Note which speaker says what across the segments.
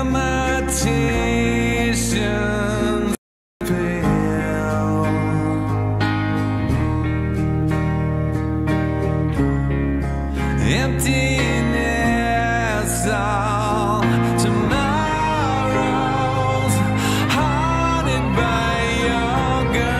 Speaker 1: imitations fail. Emptiness all tomorrows, haunted by your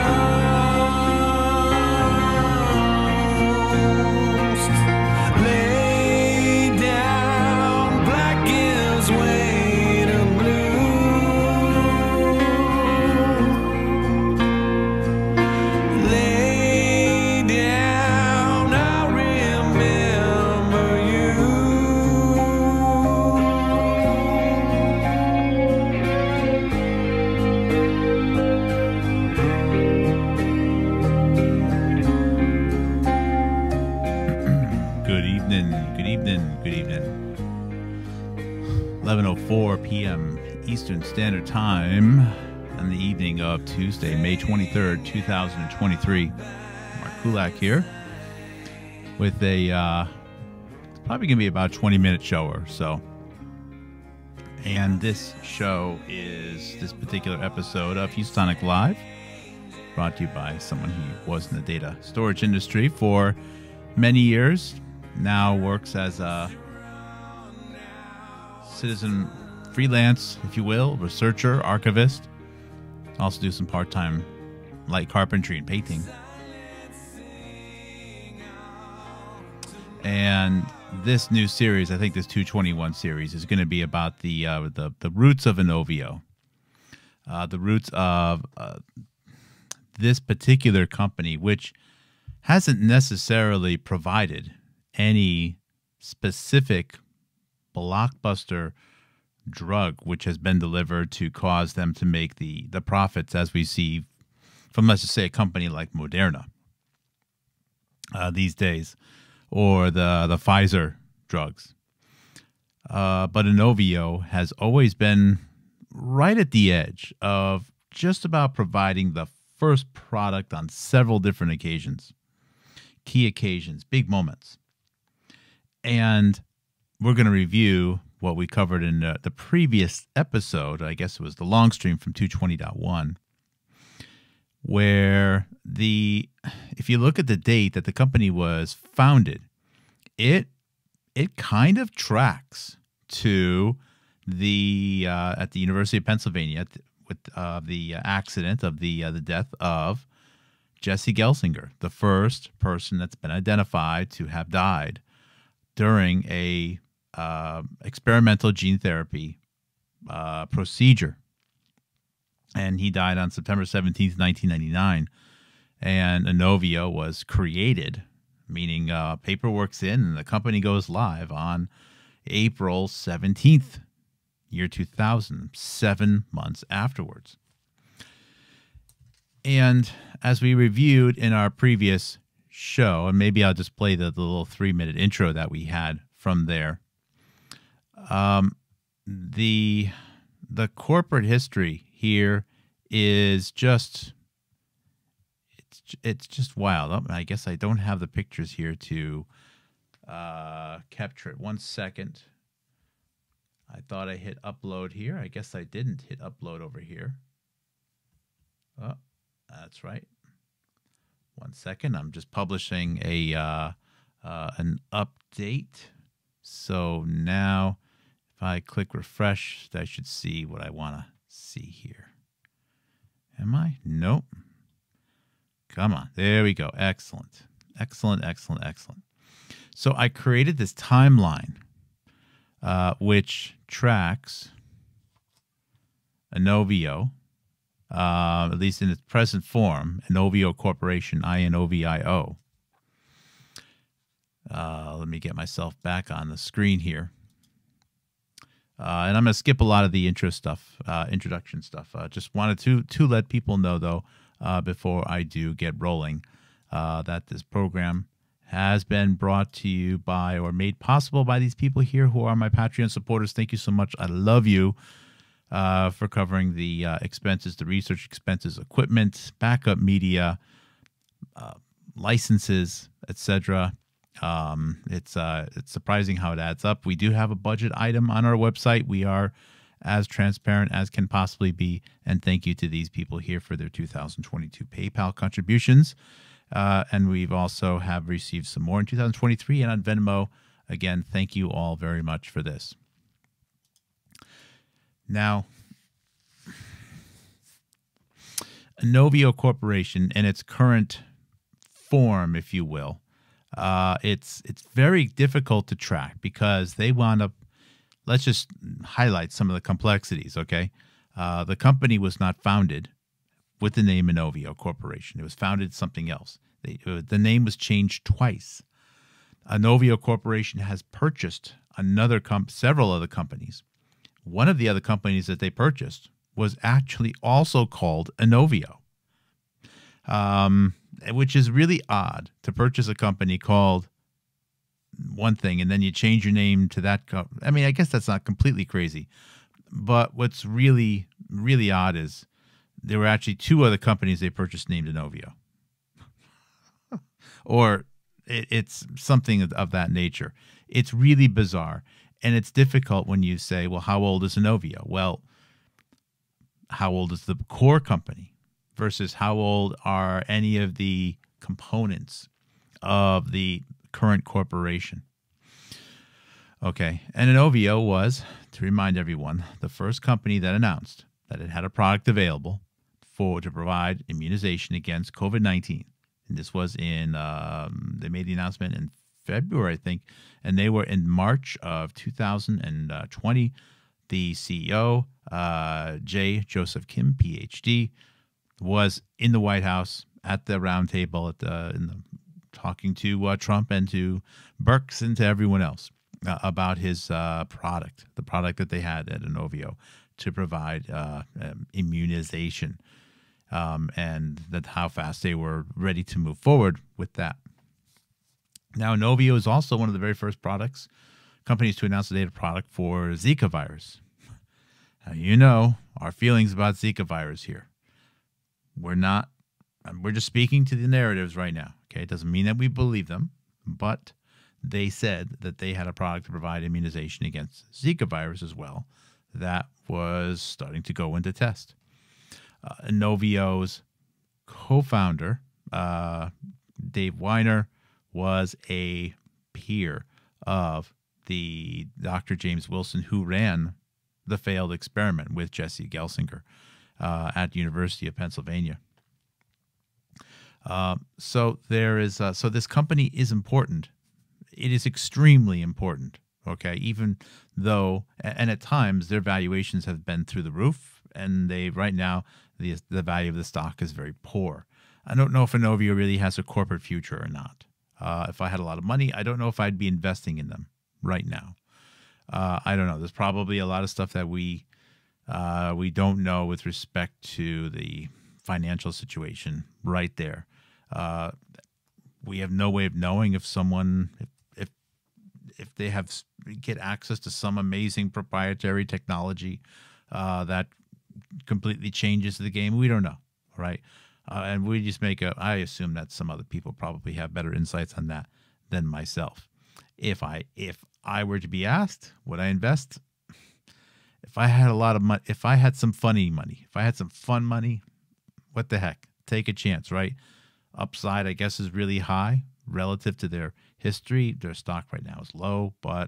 Speaker 1: ghost. Lay down, black gives way to blue. Lay down, I'll remember you.
Speaker 2: Good evening, good evening, good evening. 11:04 p.m. Eastern Standard Time on the evening of Tuesday, May 23rd, 2023. Mark Kulak here with a it's probably going to be about a 20-minute show or so. And this show is this particular episode of Houstonic Live, brought to you by someone who was in the data storage industry for many years, now works as a citizen freelance, if you will, researcher, archivist. Also do some part-time light carpentry and painting. And this new series, I think this 221 series, is going to be about the roots of Inovio, the roots of this particular company, which hasn't necessarily provided any specific blockbuster drug which has been delivered to cause them to make the profits as we see from, let's just say, a company like Moderna these days, or the Pfizer drugs. But Inovio has always been right at the edge of just about providing the first product on several different occasions. Key occasions, big moments. And we're going to review what we covered in the previous episode. I guess it was the long stream from 220.1, where if you look at the date that the company was founded, it kind of tracks to the at the University of Pennsylvania with the accident of the death of Jesse Gelsinger, the first person that's been identified to have died during a experimental gene therapy procedure. And he died on September 17th, 1999. And Inovio was created, meaning paperwork's in and the company goes live on April 17th, year 2000, 7 months afterwards. And as we reviewed in our previous show, and maybe I'll just play the little 3-minute intro that we had from there. The corporate history here is just it's just wild. Oh, I guess I don't have the pictures here to capture it. 1 second. I thought I hit upload here. I guess I didn't hit upload over here. Oh, that's right. 1 second. I'm just publishing an update. So now if I click refresh, I should see what I want to see here. Am I? Nope. Come on. There we go. Excellent. Excellent, excellent, excellent. So I created this timeline which tracks Inovio, at least in its present form, Inovio Corporation, INOVIO. Let me get myself back on the screen here. And I'm going to skip a lot of the introduction stuff. Just wanted to let people know, though, before I do get rolling, that this program has been brought to you by or made possible by these people here who are my Patreon supporters. Thank you so much. I love you for covering the expenses, the research expenses, equipment, backup media, licenses, etc. It's surprising how it adds up. We do have a budget item on our website. We are as transparent as can possibly be. And thank you to these people here for their 2022 PayPal contributions. And we've also have received some more in 2023 and on Venmo. Again, thank you all very much for this. Now, Inovio Corporation in its current form, if you will, it's very difficult to track because they wound up. Let's just highlight some of the complexities. Okay, the company was not founded with the name Inovio Corporation. It was founded something else. The name was changed twice. Inovio Corporation has purchased several other companies. One of the other companies that they purchased was actually also called Inovio, which is really odd to purchase a company called one thing and then you change your name to that. I mean, I guess that's not completely crazy, but what's really, really odd is there were actually two other companies they purchased named Inovio, or it's something of that nature. It's really bizarre, and it's difficult when you say, well, how old is Inovio? Well, how old is the core company versus how old are any of the components of the current corporation? Okay, and Inovio was, to remind everyone, the first company that announced that it had a product available to provide immunization against COVID-19. And this was they made the announcement in February, I think, and they were in March of 2020. The CEO, J. Joseph Kim, PhD, was in the White House at the roundtable talking to Trump and to Birx and to everyone else about his product, the product that they had at Inovio to provide immunization, and that how fast they were ready to move forward with that. Now, Inovio is also one of the very first companies to announce a data product for Zika virus. Now, you know our feelings about Zika virus here. We're just speaking to the narratives right now. Okay, it doesn't mean that we believe them, but they said that they had a product to provide immunization against Zika virus as well that was starting to go into test. Inovio's co-founder, Dave Weiner, was a peer of the Dr. James Wilson, who ran the failed experiment with Jesse Gelsinger at University of Pennsylvania. So this company is important. It is extremely important. Okay, even though, and at times their valuations have been through the roof, and right now the value of the stock is very poor. I don't know if Inovio really has a corporate future or not. If I had a lot of money, I don't know if I'd be investing in them right now. I don't know. There's probably a lot of stuff that we don't know with respect to the financial situation right there. We have no way of knowing if someone, if they get access to some amazing proprietary technology that completely changes the game. We don't know, right? And we just I assume that some other people probably have better insights on that than myself. If I were to be asked, would I invest? If I had a lot of money, if I had some funny money, if I had some fun money, what the heck? Take a chance, right? Upside, I guess, is really high relative to their history. Their stock right now is low, but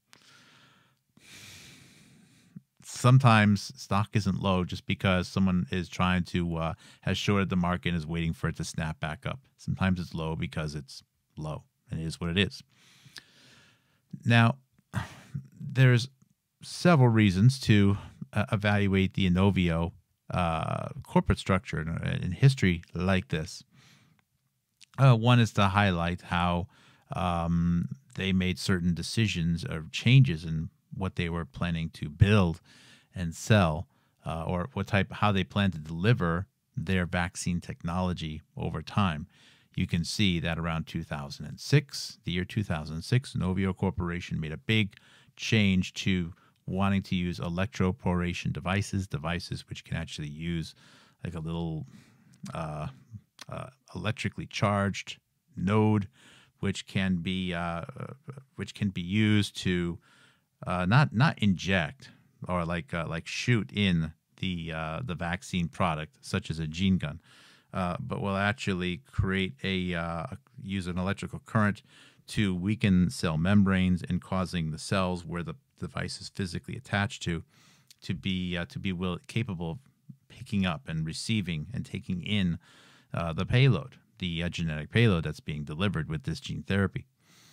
Speaker 2: sometimes stock isn't low just because someone is trying to has shorted the market and is waiting for it to snap back up. Sometimes it's low because it's low, and it is what it is. Now, there's several reasons to evaluate the Inovio corporate structure in history like this. One is to highlight how they made certain decisions or changes in what they were planning to build and sell, or how they plan to deliver their vaccine technology over time. You can see that around 2006, the year 2006, Inovio Corporation made a big change to wanting to use electroporation devices which can actually use like a little electrically charged node, which can be used to not inject or like shoot in the vaccine product, such as a gene gun, but will actually create use an electrical current to weaken cell membranes and causing the cells where the device is physically attached to be capable of picking up and receiving and taking in the payload, the genetic payload that's being delivered with this gene therapy.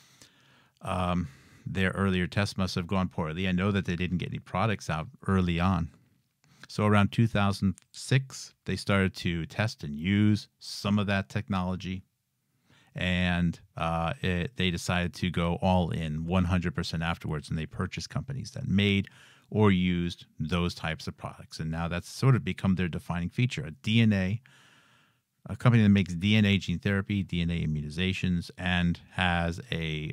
Speaker 2: Their earlier tests must have gone poorly. I know that they didn't get any products out early on. So around 2006, they started to test and use some of that technology, and they decided to go all in 100% afterwards, and they purchased companies that made or used those types of products. And now that's sort of become their defining feature, a company that makes DNA gene therapy, DNA immunizations, and has a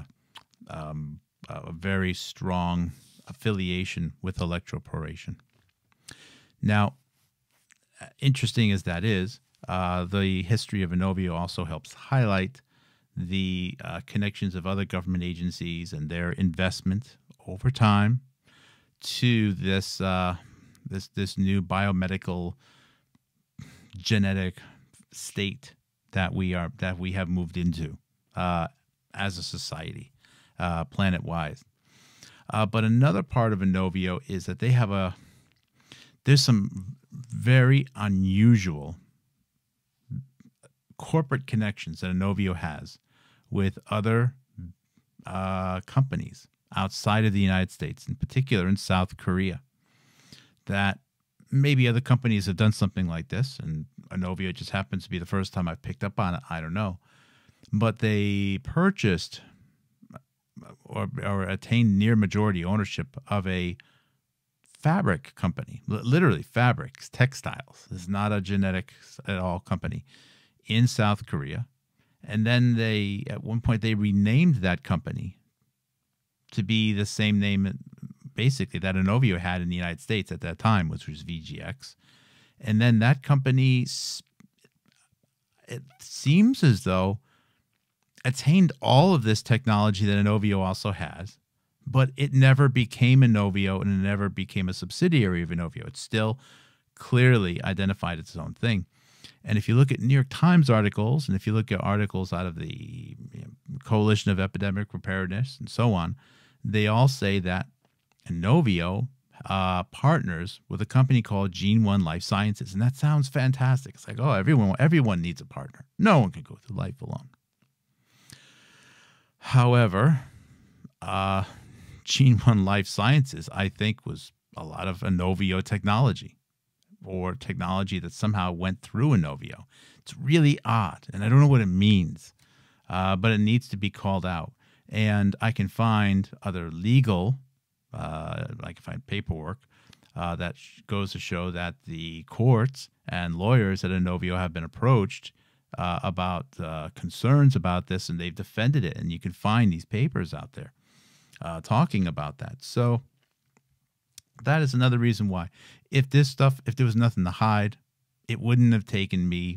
Speaker 2: very strong affiliation with electroporation. Now, interesting as that is, the history of Inovio also helps highlight the connections of other government agencies and their investment over time to this new biomedical genetic state that we have moved into as a society, planet-wise. But another part of Inovio is that they have there's some very unusual corporate connections that Inovio has with other companies outside of the United States, in particular in South Korea, that maybe other companies have done something like this, and Inovio just happens to be the first time I've picked up on it. I don't know. But they purchased or attained near majority ownership of a fabric company, literally fabrics, textiles. This is not a genetics at all company in South Korea. And then at one point, they renamed that company to be the same name, basically, that Inovio had in the United States at that time, which was VGX. And then that company, it seems as though, attained all of this technology that Inovio also has, but it never became Inovio and it never became a subsidiary of Inovio. It's still clearly identified its own thing. And if you look at New York Times articles, and if you look at articles out of the Coalition of Epidemic Preparedness and so on, they all say that Inovio partners with a company called Gene1 Life Sciences. And that sounds fantastic. It's like, oh, everyone needs a partner. No one can go through life alone. However, Gene1 Life Sciences, I think, was a lot of Inovio technology, or technology that somehow went through Inovio. It's really odd, and I don't know what it means, but it needs to be called out. And I can find other legal, I can find paperwork that goes to show that the courts and lawyers at Inovio have been approached about concerns about this, and they've defended it. And you can find these papers out there talking about that. So that is another reason why. If there was nothing to hide, it wouldn't have taken me.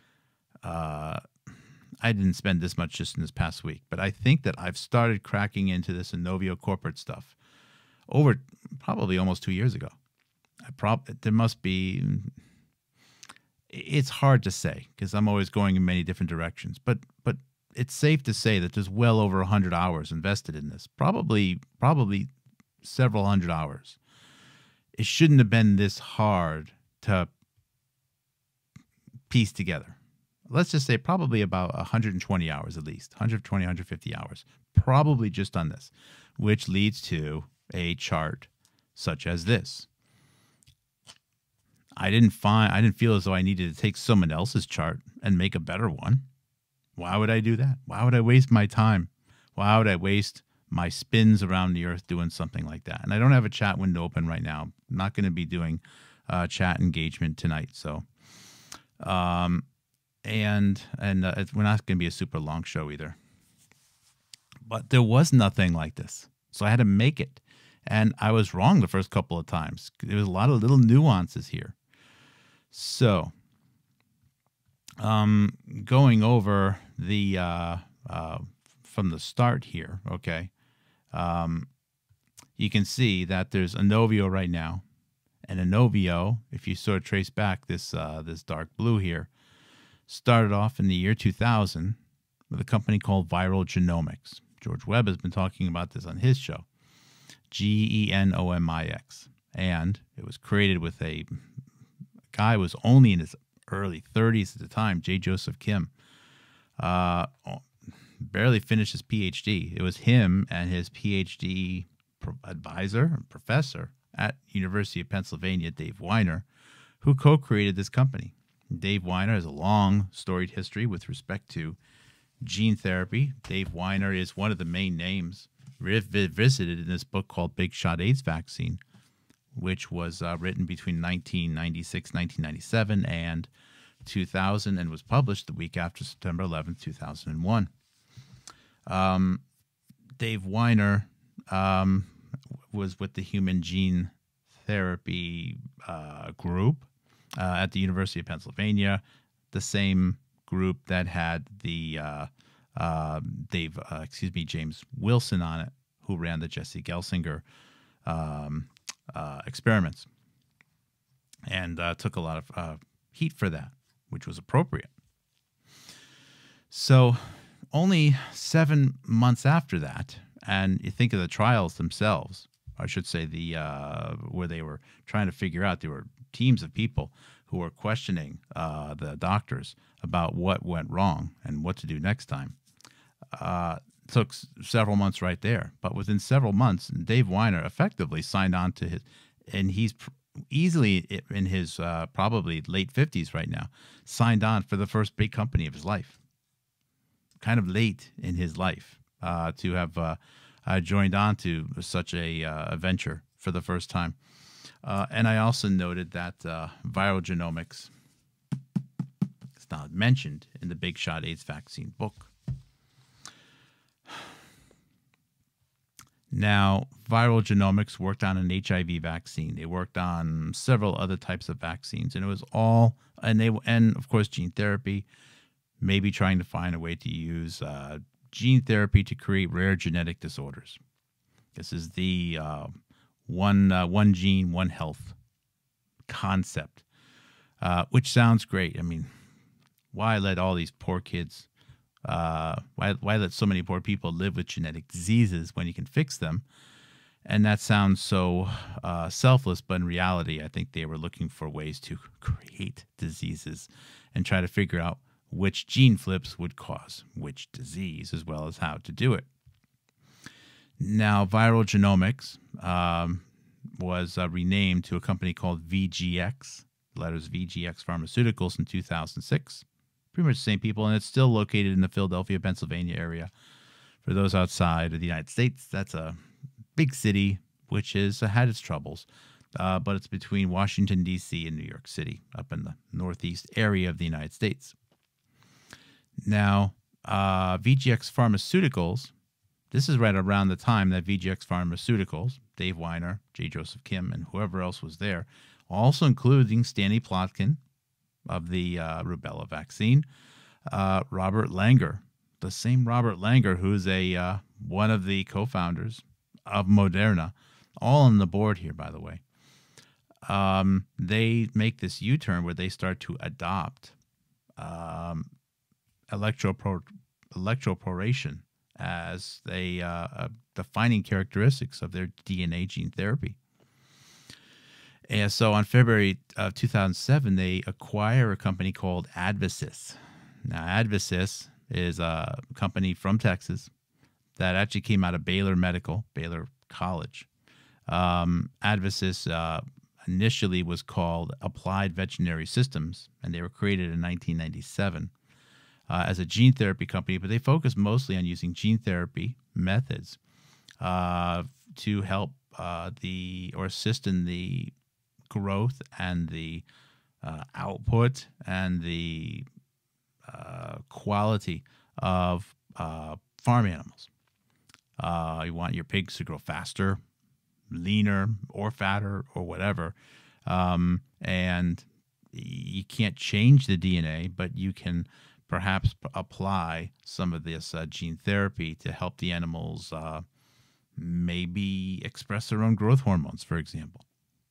Speaker 2: I didn't spend this much just in this past week, but I think that I've started cracking into this Inovio corporate stuff over probably almost 2 years ago. There must be. It's hard to say because I'm always going in many different directions, but it's safe to say that there's well over 100 hours invested in this. Probably several hundred hours. It shouldn't have been this hard to piece together. Let's just say probably about 120 hours at least, 120, 150 hours, probably just on this, which leads to a chart such as this. I didn't feel as though I needed to take someone else's chart and make a better one. Why would I do that? Why would I waste my time? Why would I waste my spins around the earth doing something like that? And I don't have a chat window open right now. I'm not going to be doing chat engagement tonight. So, and we're not going to be a super long show either. But there was nothing like this. So I had to make it. And I was wrong the first couple of times. There was a lot of little nuances here. So, going over the from the start here, okay. you can see that there's Inovio right now. And Inovio, if you sort of trace back this dark blue here, started off in the year 2000 with a company called Viral Genomics. George Webb has been talking about this on his show, Genomix. And it was created with a guy who was only in his early 30s at the time, J. Joseph Kim. Barely finished his PhD. It was him and his PhD advisor, professor at University of Pennsylvania, Dave Weiner, who co-created this company. Dave Weiner has a long, storied history with respect to gene therapy. Dave Weiner is one of the main names visited in this book called Big Shot AIDS Vaccine, which was written between 1996, 1997, and 2000, and was published the week after September 11th, 2001. Dave Weiner was with the Human Gene Therapy group at the University of Pennsylvania, the same group that had the James Wilson on it, who ran the Jesse Gelsinger experiments, and took a lot of heat for that, which was appropriate. So only 7 months after that, and you think of the trials themselves, I should say where they were trying to figure out, there were teams of people who were questioning the doctors about what went wrong and what to do next time. Took several months right there. But within several months, Dave Weiner effectively signed on to his, and he's easily in his probably late 50s right now, signed on for the first big company of his life. Kind of late in his life to have joined on to such a venture for the first time. And I also noted that Viral Genomics is not mentioned in the Big Shot AIDS Vaccine book. Now, Viral Genomics worked on an HIV vaccine. They worked on several other types of vaccines, and it was all, and of course gene therapy, maybe trying to find a way to use gene therapy to create rare genetic disorders. This is the one gene, one health concept, which sounds great. I mean, why let all these poor kids, why let so many poor people live with genetic diseases when you can fix them? And that sounds so selfless, but in reality, I think they were looking for ways to create diseases and try to figure out which gene flips would cause which disease, as well as how to do it. Now, Viral Genomics was renamed to a company called VGX, letters VGX Pharmaceuticals, in 2006. Pretty much the same people, and it's still located in the Philadelphia, Pennsylvania area. For those outside of the United States, that's a big city, which has had its troubles, but it's between Washington, D.C. and New York City, up in the northeast area of the United States. Now, VGX Pharmaceuticals, this is right around the time that VGX Pharmaceuticals, Dave Weiner, J. Joseph Kim, and whoever else was there, also including Stanley Plotkin of the rubella vaccine, Robert Langer, the same Robert Langer who's one of the co-founders of Moderna, all on the board here, by the way. They make this U-turn where they start to adopt electroporation as defining characteristics of their DNA gene therapy. And so on February of 2007, they acquire a company called Advasys. Now, Advasys is a company from Texas that actually came out of Baylor College. Advasys initially was called Applied Veterinary Systems, and they were created in 1997 as a gene therapy company, but they focus mostly on using gene therapy methods to help or assist in the growth and the output and the quality of farm animals. You want your pigs to grow faster, leaner, or fatter, or whatever. And you can't change the DNA, but you can perhaps apply some of this gene therapy to help the animals maybe express their own growth hormones, for example.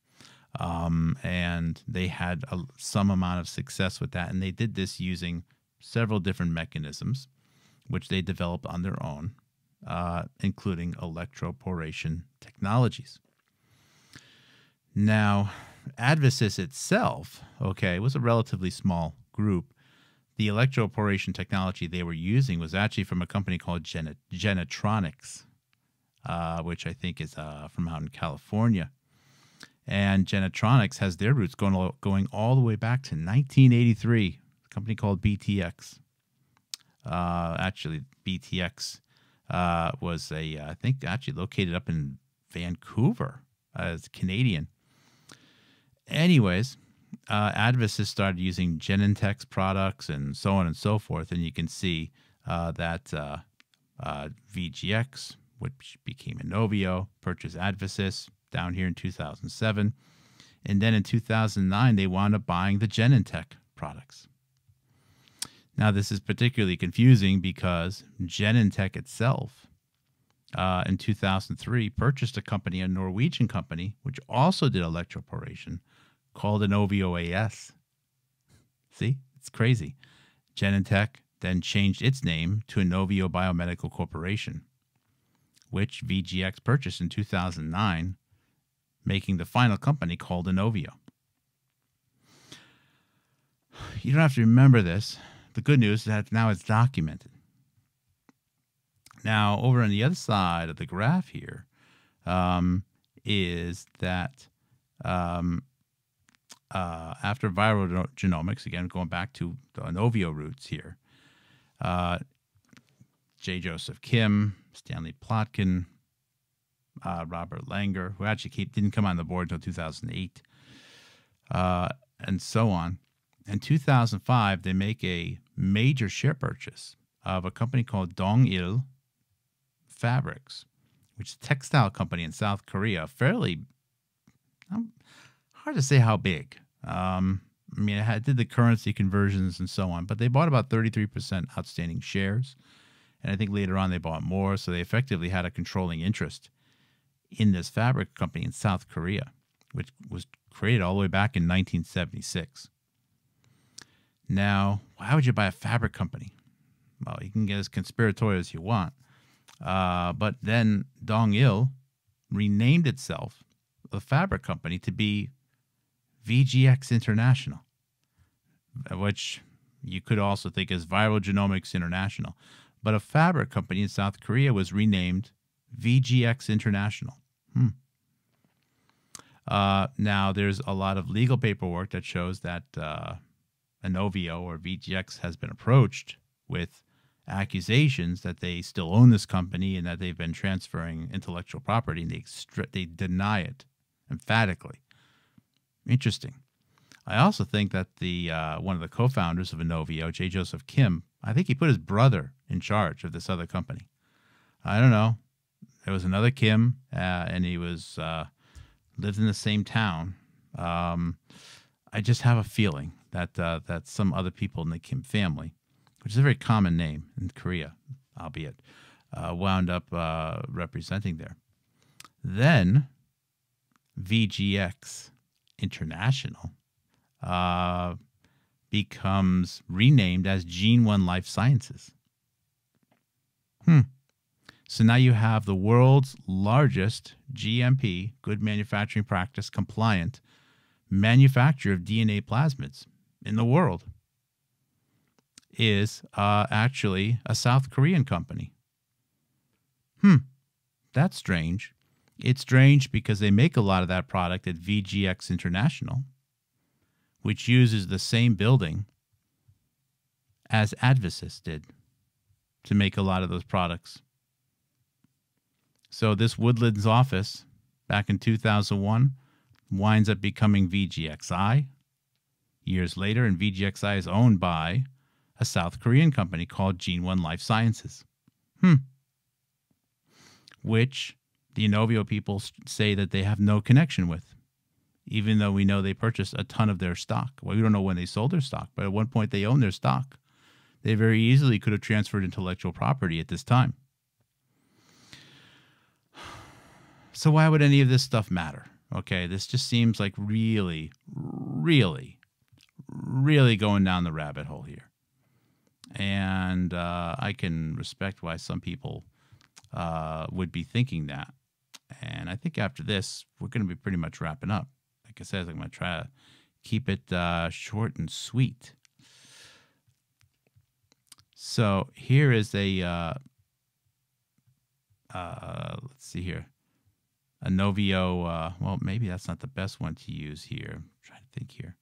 Speaker 2: And they had some amount of success with that. And they did this using several different mechanisms, which they developed on their own, including electroporation technologies. Now, Advasys itself, was a relatively small group. The electroporation technology they were using was actually from a company called Genetronics, which I think is from out in California. And Genetronics has their roots going all the way back to 1983, a company called BTX. Actually, BTX was I think actually located up in Vancouver as Canadian. Anyways, Advasys started using Genentech's products and so on and so forth, and you can see that VGX, which became Inovio, purchased Advasys down here in 2007, and then in 2009 they wound up buying the Genentech products. Now this is particularly confusing because Genentech itself in 2003 purchased a Norwegian company, which also did electroporation, called Inovio AS. See, it's crazy. Genentech then changed its name to Inovio Biomedical Corporation, which VGX purchased in 2009, making the final company called Inovio. You don't have to remember this. The good news is that now it's documented. Now, over on the other side of the graph here is that after viral genomics, again, going back to the Inovio roots here, J. Joseph Kim, Stanley Plotkin, Robert Langer, who actually didn't come on the board until 2008, and so on. In 2005, they make a major share purchase of a company called Dong-il Fabrics, which is a textile company in South Korea, fairly hard to say how big. I mean, it did the currency conversions and so on, but they bought about 33% outstanding shares. And I think later on they bought more, so they effectively had a controlling interest in this fabric company in South Korea, which was created all the way back in 1976. Now, why would you buy a fabric company? Well, you can get as conspiratorial as you want. But then Dong-il renamed itself, the fabric company, to be VGX International, which you could also think as Viral Genomics International. But a fabric company in South Korea was renamed VGX International. Now, there's a lot of legal paperwork that shows that Inovio or VGX has been approached with accusations that they still own this company and that they've been transferring intellectual property, and they deny it emphatically. Interesting. I also think that the one of the co-founders of Inovio, J. Joseph Kim, I think he put his brother in charge of this other company. I don't know. There was another Kim, and he was lived in the same town. I just have a feeling that that some other people in the Kim family, which is a very common name in Korea, albeit, wound up representing there. Then VGX International becomes renamed as GeneOne Life Sciences. So now you have the world's largest GMP, good manufacturing practice compliant, manufacturer of DNA plasmids in the world is actually a South Korean company. That's strange. It's strange because they make a lot of that product at VGX International, which uses the same building as Advasys did to make a lot of those products. So this Woodlands office back in 2001 winds up becoming VGXI years later, and VGXI is owned by a South Korean company called GeneOne Life Sciences, which the Inovio people say that they have no connection with, even though we know they purchased a ton of their stock. Well, we don't know when they sold their stock, but at one point they owned their stock. They very easily could have transferred intellectual property at this time. So why would any of this stuff matter? Okay, this just seems like really, really, really going down the rabbit hole here. And I can respect why some people would be thinking that. And I think after this, we're going to be pretty much wrapping up. Like I said, I'm going to try to keep it short and sweet. So here is a, let's see here, a Novio. Well, maybe that's not the best one to use here. I'm trying to think here.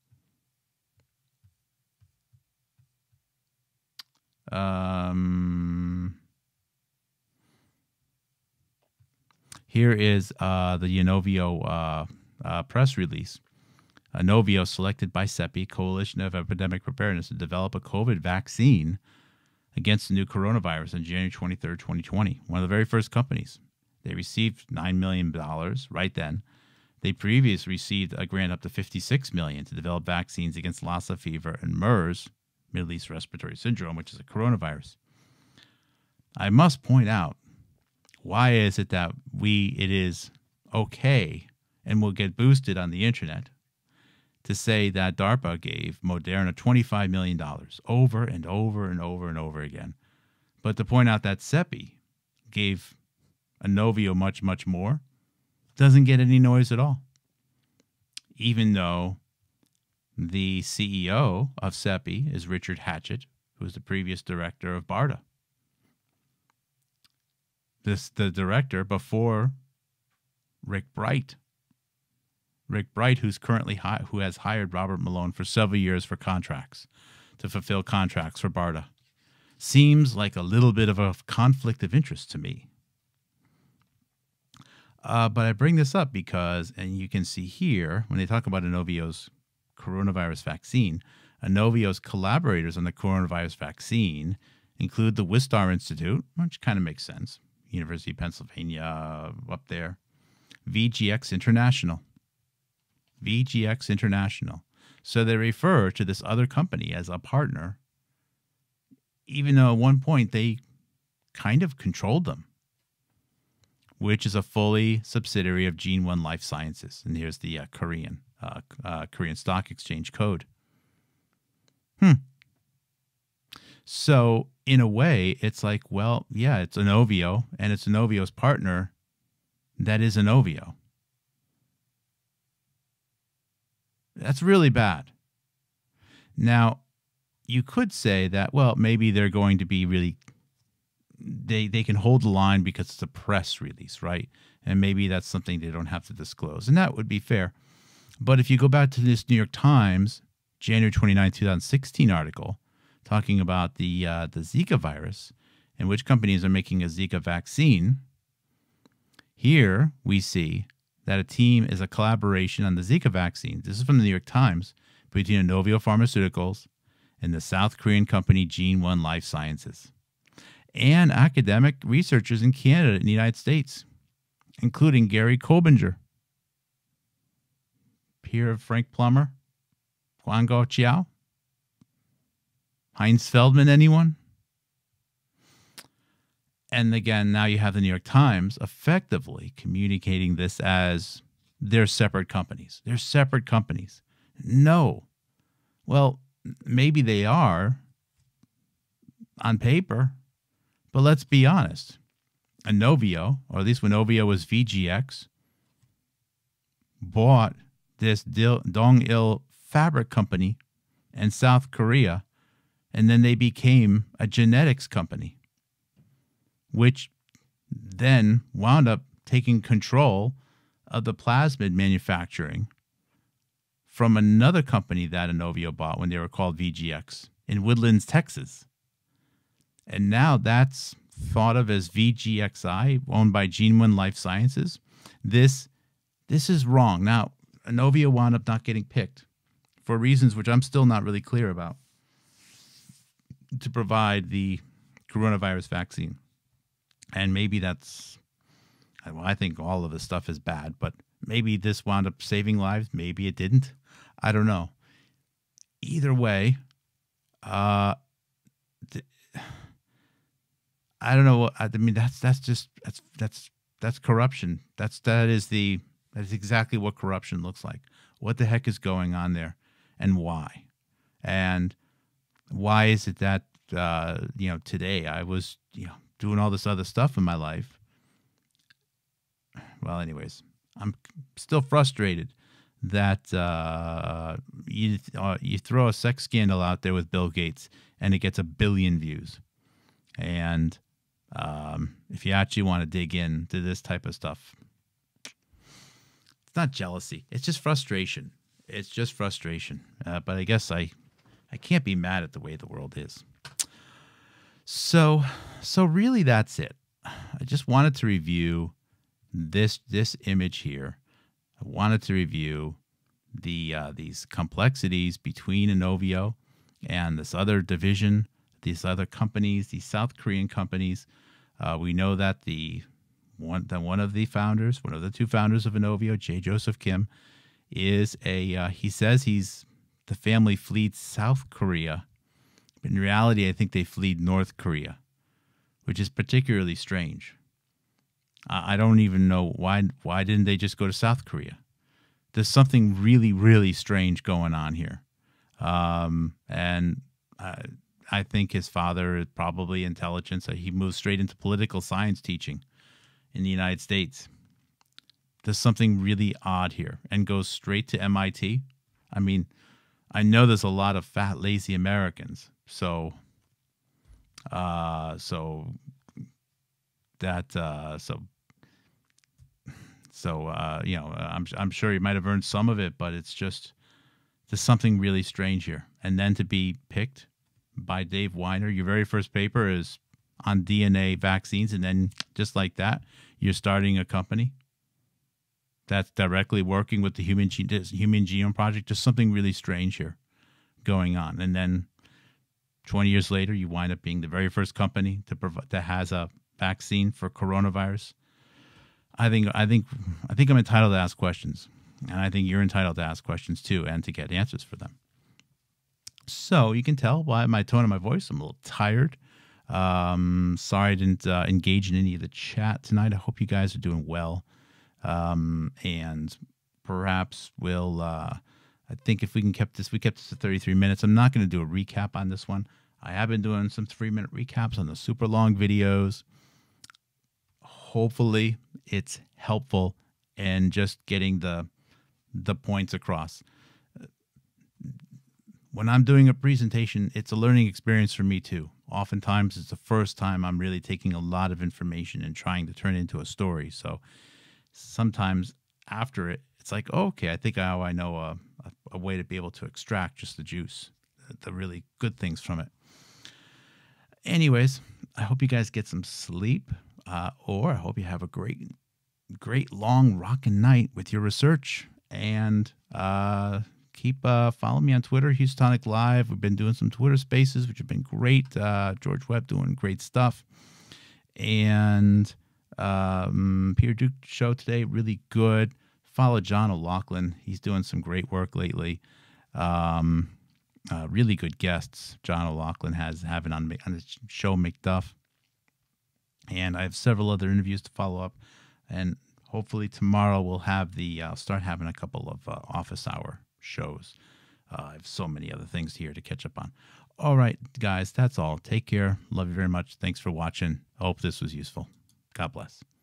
Speaker 2: Here is the Inovio press release. Inovio selected by CEPI, Coalition of Epidemic Preparedness, to develop a COVID vaccine against the new coronavirus on January 23rd, 2020. One of the very first companies. They received $9 million right then. They previously received a grant up to $56 million to develop vaccines against Lassa fever and MERS, Middle East Respiratory Syndrome, which is a coronavirus. I must point out, why is it that it is okay and will get boosted on the internet to say that DARPA gave Moderna $25 million over and over and over and over again, but to point out that CEPI gave Inovio much, much more, doesn't get any noise at all, even though the CEO of CEPI is Richard Hatchett, who was the previous director of BARDA. The director before Rick Bright. Rick Bright, who has hired Robert Malone for several years for contracts, to fulfill contracts for BARDA. Seems like a little bit of a conflict of interest to me. But I bring this up because, and you can see here, when they talk about Inovio's coronavirus vaccine, Inovio's collaborators on the coronavirus vaccine include the Wistar Institute, which kind of makes sense, University of Pennsylvania up there, VGX International. VGX International. So they refer to this other company as a partner, even though at one point they kind of controlled them, which is a fully subsidiary of Gene One Life Sciences. And here's the Korean Stock Exchange code. So in a way, it's like, well, yeah, it's Inovio, and it's Inovio's partner that is Inovio. That's really bad. Now, you could say that, well, maybe they're going to be really, they can hold the line because it's a press release, right? And maybe that's something they don't have to disclose. And that would be fair. But if you go back to this New York Times, January 29, 2016 article, talking about the Zika virus and which companies are making a Zika vaccine, here we see that a team is a collaboration on the Zika vaccine. This is from the New York Times, between Inovio Pharmaceuticals and the South Korean company Gene One Life Sciences, and academic researchers in Canada and the United States, including Gary Kobinger, peer of Frank Plummer, Guangguo Chiao, Heinz Feldman, anyone? And again, now you have the New York Times effectively communicating this as they're separate companies. They're separate companies. No. Well, maybe they are on paper, but let's be honest. Inovio, or at least when Inovio was VGX, bought this Dong-il fabric company in South Korea, and then they became a genetics company, which then wound up taking control of the plasmid manufacturing from another company that Inovio bought when they were called VGX in Woodlands, Texas. And now that's thought of as VGXI, owned by Gene One Life Sciences. This is wrong. Now, Inovio wound up not getting picked for reasons which I'm still not really clear about to provide the coronavirus vaccine. And maybe that's, well, I think all of this stuff is bad, but maybe this wound up saving lives. Maybe it didn't. I don't know. Either way, I don't know. I mean, that's That's corruption. That is exactly what corruption looks like. What the heck is going on there, and why? And why is it that today I was doing all this other stuff in my life? Well, anyways, I'm still frustrated that you throw a sex scandal out there with Bill Gates and it gets 1 billion views. And if you actually want to dig into this type of stuff, it's not jealousy. It's just frustration. It's just frustration. But I guess I can't be mad at the way the world is. So really that's it. I just wanted to review this image here. I wanted to review these complexities between Inovio and this other division, these other companies, these South Korean companies. We know that one of the two founders of Inovio, J. Joseph Kim, is he says the family fled South Korea. But in reality, I think they fled North Korea, which is particularly strange. I don't even know why didn't they just go to South Korea? There's something really, really strange going on here. And I think his father is probably intelligence. He moved straight into political science teaching in the United States. There's something really odd here, and goes straight to MIT. I mean, I know there's a lot of fat, lazy Americans. I'm sure you might have earned some of it, but it's just, there's something really strange here. And then to be picked by Dave Weiner, your very first paper is on DNA vaccines, and then just like that, you're starting a company that's directly working with the Human Genome Project. Just something really strange here going on. And then 20 years later, you wind up being the very first company that has a vaccine for coronavirus. I think I'm entitled to ask questions, and I think you're entitled to ask questions too, and to get answers for them. So you can tell by my tone of my voice, I'm a little tired. Sorry I didn't engage in any of the chat tonight. I hope you guys are doing well, and perhaps we'll. I think if we kept this to 33 minutes. I'm not going to do a recap on this one. I have been doing some 3-minute recaps on the super long videos. Hopefully it's helpful and just getting the points across. When I'm doing a presentation, it's a learning experience for me too. Oftentimes it's the first time I'm really taking a lot of information and trying to turn it into a story. So sometimes after it, it's like, oh, okay, I think I know a way to be able to extract just the juice, the really good things from it. Anyways, I hope you guys get some sleep, or I hope you have a great long rockin' night with your research. And keep following me on Twitter, Houstonic Live. We've been doing some Twitter Spaces, which have been great. George Webb doing great stuff, and Peter Duke show today, really good. Follow John O'Loughlin. He's doing some great work lately. Really good guests John O'Loughlin having on his show McDuff. And I have several other interviews to follow up. And hopefully tomorrow we'll have I'll start having a couple of office hour shows. I have so many other things here to catch up on. All right, guys, that's all. Take care. Love you very much. Thanks for watching. I hope this was useful. God bless.